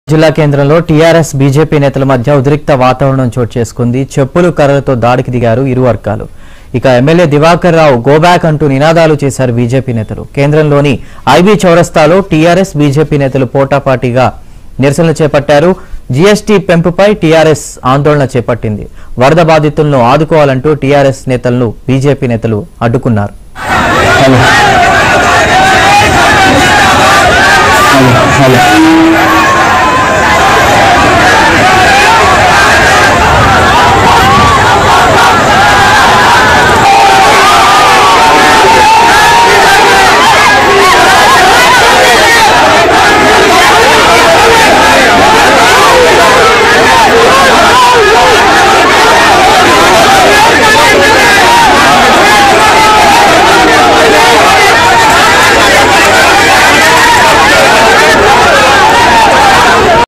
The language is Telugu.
జిల్లా కేంద్రంలో టీఆర్ఎస్ బీజేపీ నేతల మధ్య ఉద్రిక్త వాతావరణం చోటు చేసుకుంది. చెప్పులు కర్రలతో దాడికి దిగారు ఇరు వర్గాలు. ఇక MLA Divakar Rao go back అంటూ నినాదాలు చేశారు బీజేపీ నేతలు. కేంద్రంలోని ఐబీ చౌరస్తాలో టీఆర్ఎస్ బీజేపీ నేతలు పోటాపాటీగా నిరసనలు చేపట్టారు. జీఎస్టీ పెంపుపై టీఆర్ఎస్ ఆందోళన చేపట్టింది. వరద బాధితులను ఆదుకోవాలంటూ టీఆర్ఎస్ నేతలను బీజేపీ నేతలు అడ్డుకున్నారు. Hello.